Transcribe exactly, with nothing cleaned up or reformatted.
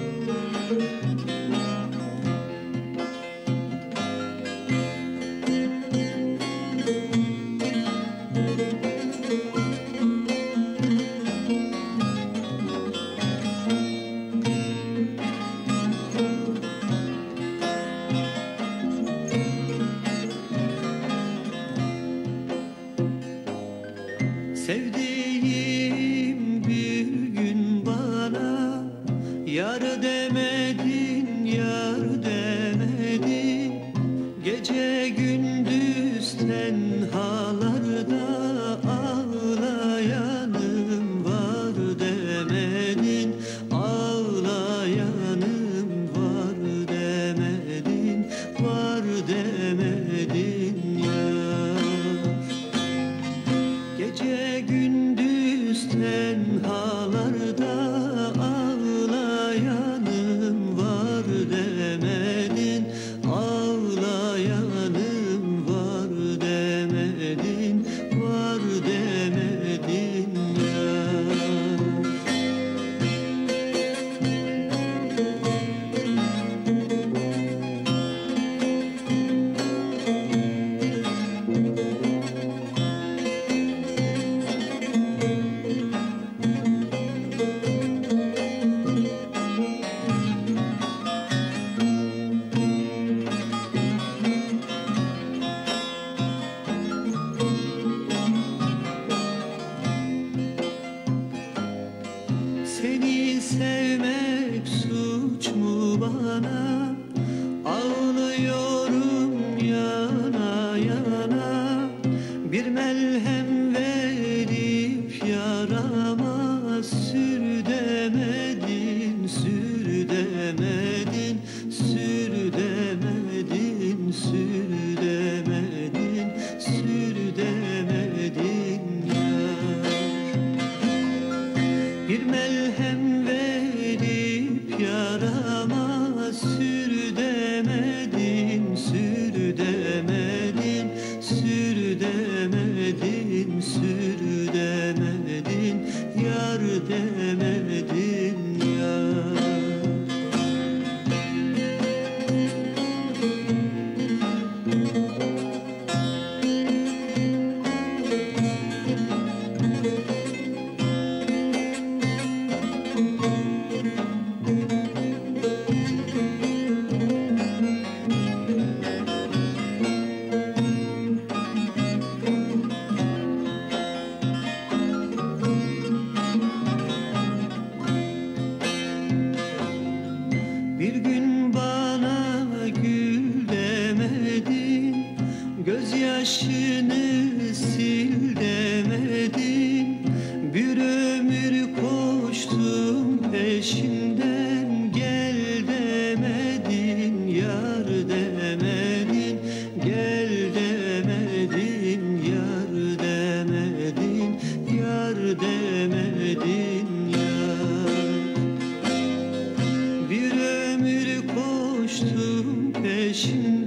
Sevdiğim bir gün bana yar demedin, yar demedin. Gece gündüz tenhalarda ağlayanım var demedin, ağlayanım var demedin, var demedin yar. Gece gündüz tenhalarda ağlayanım var demedin, ağlayanım var demedin, var demedin yar. Seni sevmek suç mu bana? Ağlıyorum yana yana. Bir melhem verip yarama sür demedin, sür demedin, sür demedin, sür demedin, sür demedin yar. Bir melhem verip yarama sür demedin, sür demedin, sür demedin, sür demedin, yar demedin yar. Bir gün bana gül demedin, gözyaşını sil demedin. Bir ömür koştum peşinden, gel demedin, yar demedin, gel demedin, yar demedin, yar demedin yar. Bir ömür koştum peşinden,